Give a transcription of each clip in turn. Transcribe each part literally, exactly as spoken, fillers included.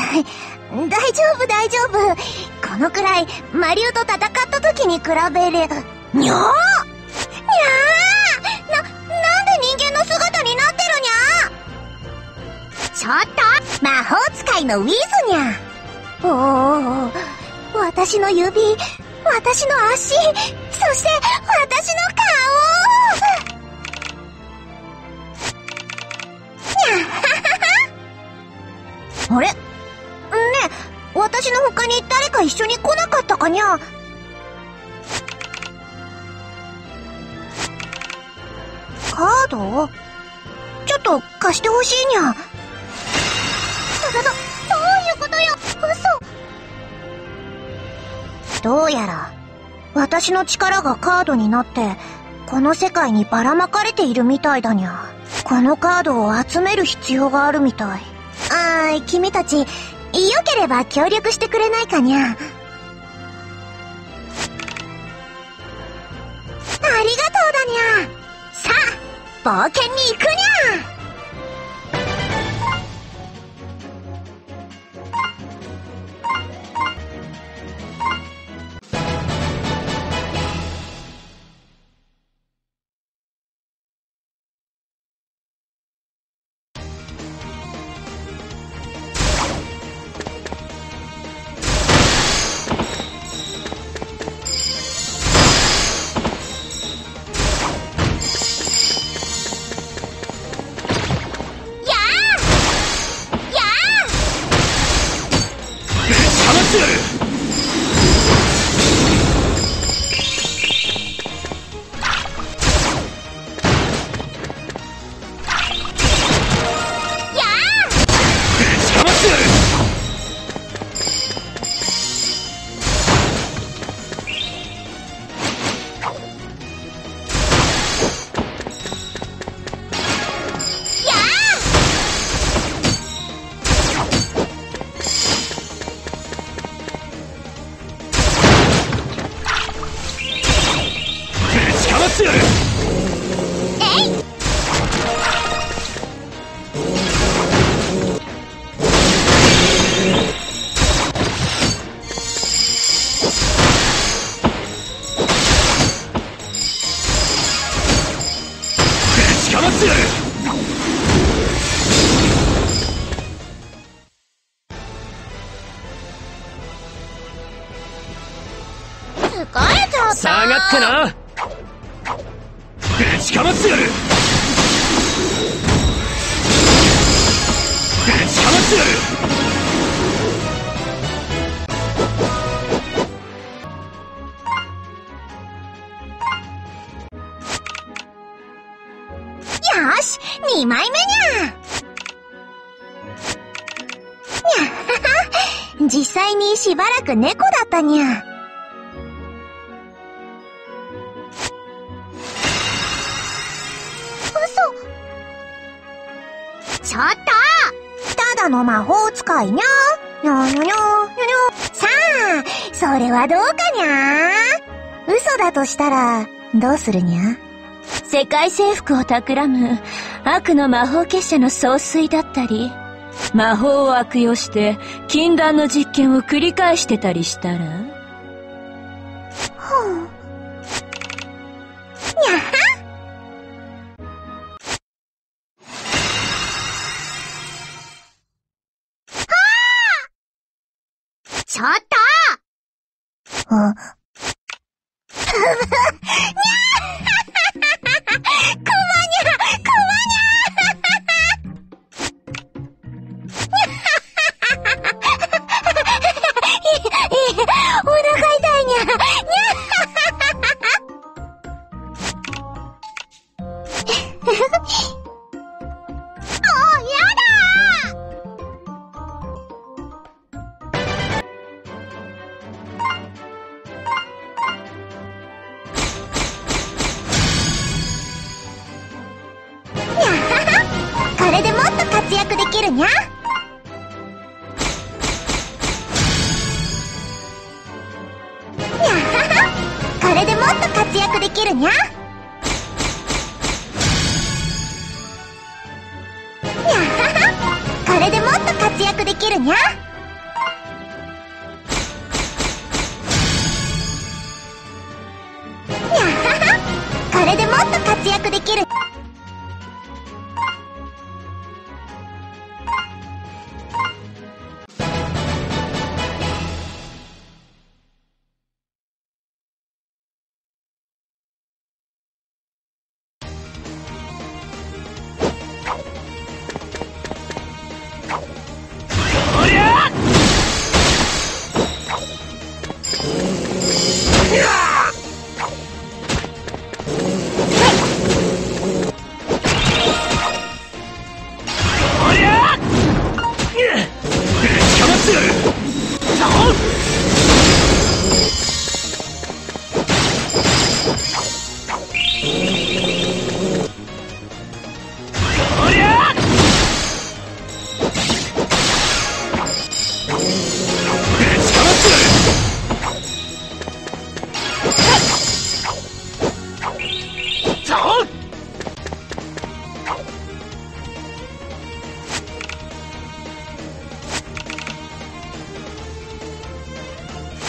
大丈夫大丈夫。このくらいマリオと戦った時に比べれ、にゃーにゃーな、なんで人間の姿になってるにゃー。ちょっと魔法使いのウィズにゃ。おお、私の指、私の足、そして私の顔。にゃははは。あれねえ、私の他に誰か一緒に来なかったかにゃ。カード？ちょっと貸してほしいにゃ。ど、ど、どういうことよ、嘘。どうやら、私の力がカードになって、この世界にばらまかれているみたいだにゃ。このカードを集める必要があるみたい。あー、君たち、よければ協力してくれないかにゃ。ありがとうだにゃ。さあ、冒険に行くにゃ。 下がってな。ぶちかまってやる。ぶちかまってやる。 よし、にまいめにゃ。にゃはは、実際にしばらく猫だったにゃ。ちょっと、ただの魔法使いにゃ。にゃにゃにゃにゃにゃ。さあ、それはどうかにゃ。嘘だとしたら、どうするにゃ。 世界征服を企む悪の魔法結社の総帥だったり、魔法を悪用して禁断の実験を繰り返してたりしたら。 ほう。にゃは。ちょっとあ、にゃクマにゃ、クマにゃお腹痛いにゃ、にゃこれでもっと活躍できるにゃ。にゃはは、これでもっと活躍できるにゃ。にゃはは、これでもっと活躍できるにゃ。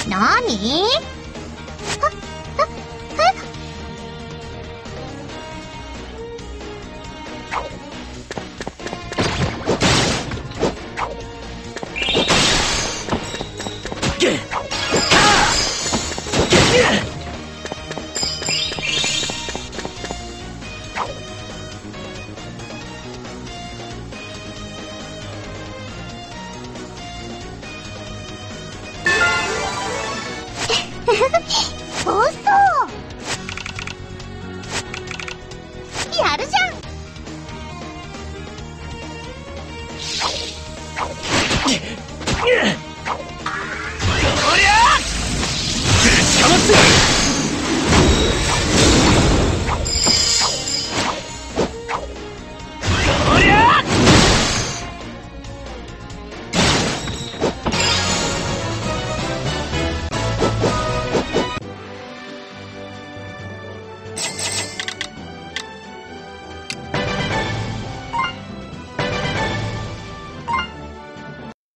なに？